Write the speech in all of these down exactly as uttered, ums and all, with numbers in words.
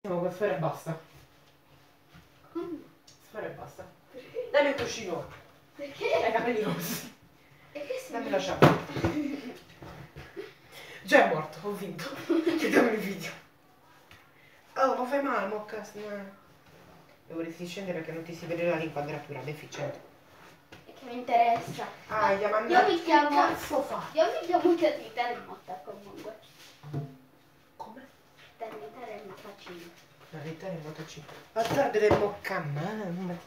Con sfera e basta. Come? Sfera e basta. Dammi il cuscino. Perché? Hai i capelli rossi. E che si Dammi la ciabatta. Già è morto, ho vinto. Chiudiamo il video. Oh, ma fai male, mocca. Dovresti scendere perché non ti si vede l'inquadratura, deficiente. E che mi interessa? Ah, gli ha Io mandato. mi chiamo... Che cazzo fa? Io mi chiamo Ternita Remota comunque. Come? Ternita Remota cinque. La verità è molto C. Ma guarda del mocca, mamma.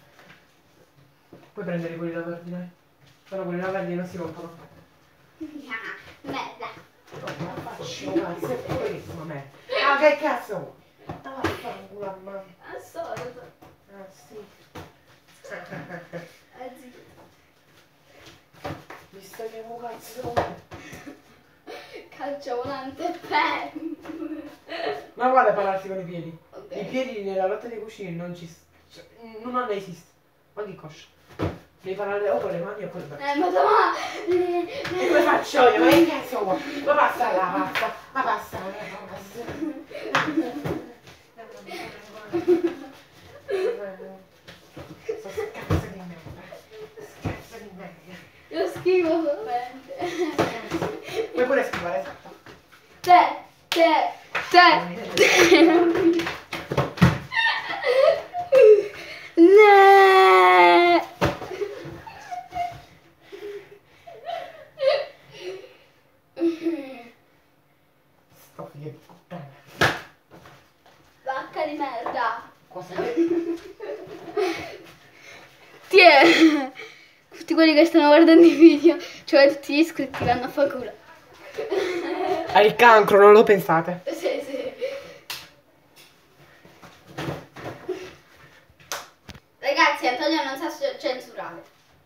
Puoi prendere quelli da verdi, dai. Però quelli da verdi non si rompono. Merda. No, ma faccio cazzo, è purissimo, me. Ah, che cazzo vuoi? Ah, vaffanculo a mamma. Al solito. Ah, sì. Eh, zitto. Mi stai che cazzo? Calcio volante per. Ma guarda parlarsi con i piedi. Ok. I piedi nella lotta dei cuscini non ci... Cioè, non hanno esiste. Ma di coscia. Devi parlare o con le mani o con le braccia. Eh, ma ma... E come faccio io? Ma che cazzo vuoi? Ma passa là, passa. Ma passa là, passa. Sto scazzo di merda. Scazzo di merda. Io schifo solamente. Puoi pure scrivere, esatto. Te, te, te. Ne. Sto figlio di puttana. Vacca di merda. Cosa che... Tiè. Tutti quelli che stanno guardando i video, cioè tutti gli iscritti vanno a fa culo. Hai il cancro, non lo pensate. Sì, sì. Ragazzi, Antonio non sa censurare.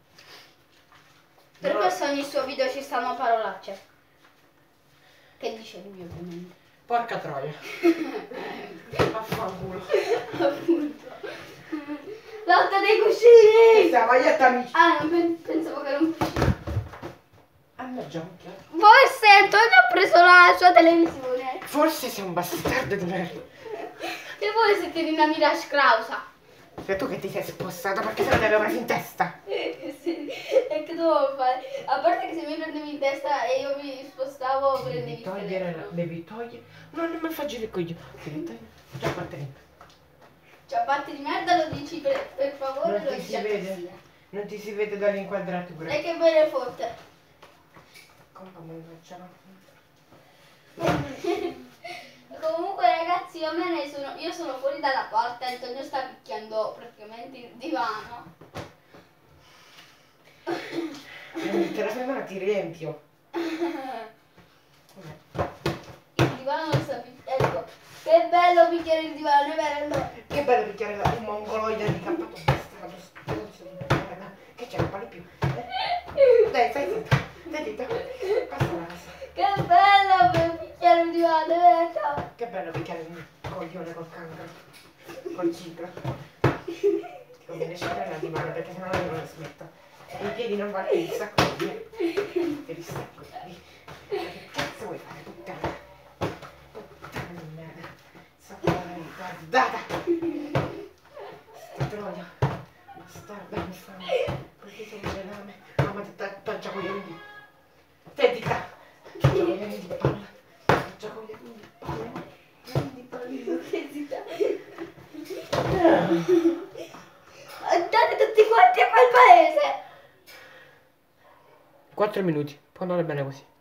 Per No. questo ogni suo video ci stanno parolacce. Che dice lui ovviamente. Porca troia. Vaffanculo. Appunto. Lotta dei cuscini! Questa è la maglietta amici. Ah, non pen- pensavo che era un cuscino. Ah, no, già un chiaro. Forse Antonio ha preso la sua televisione. Forse sei un bastardo di merda. E voi siete di una Mirage Krausa. Sei tu che ti sei spostato perché se no ti avevo preso in testa. Sì, e che dovevo fare? A parte che se mi prendevi in testa e io mi spostavo, prendevi Devi il togliere, la- telefono. devi togliere. No, non mi fa girare il coglione. Devi togliere. Già parte lì. Ciabatte di merda lo dici per, per favore, Non lo ti dici si a vede. Cassia. Non ti si vede dall'inquadratura. E che belle foto. Come mannaggia. Comunque ragazzi, io me ne sono, io sono fuori dalla porta e Antonio sta picchiando praticamente il divano. Il telefono ti riempio. Il divano lo sta picchiando. Che bello picchiare il divano, è vero? Allora. Che bello picchiare un mongoloide ricappato bastardo stronzo di merda. Che c'è, non parli più. Eh? Dai, stai zitta. Stai zitta. Passa la casa. Che bello per picchiare il divano, è vero? Che bello picchiare un coglione col cancro. Col ciclo. Ti conviene scendere dal divano perché sennò non lo smetto. I piedi non vanno in sacco di me. Te li stacco lì. Che cazzo vuoi fare, puttana? Puttana di merda. Sapere ritardata. Sta troia. Bastarda mi stanno. Perché sono le lame. Mamma ti taggia con gli unghie. Sentita. Taggia con gli unghie di palla. Taggia con gli unghie di palla. Di palla. Che zitta. Andate tutti quanti a quel paese. quattro minuti. Può andare bene così.